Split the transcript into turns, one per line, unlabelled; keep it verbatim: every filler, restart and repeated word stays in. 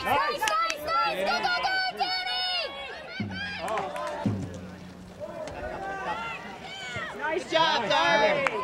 nice, nice, nice! Go, go, go, Danny!
Nice job, Darby!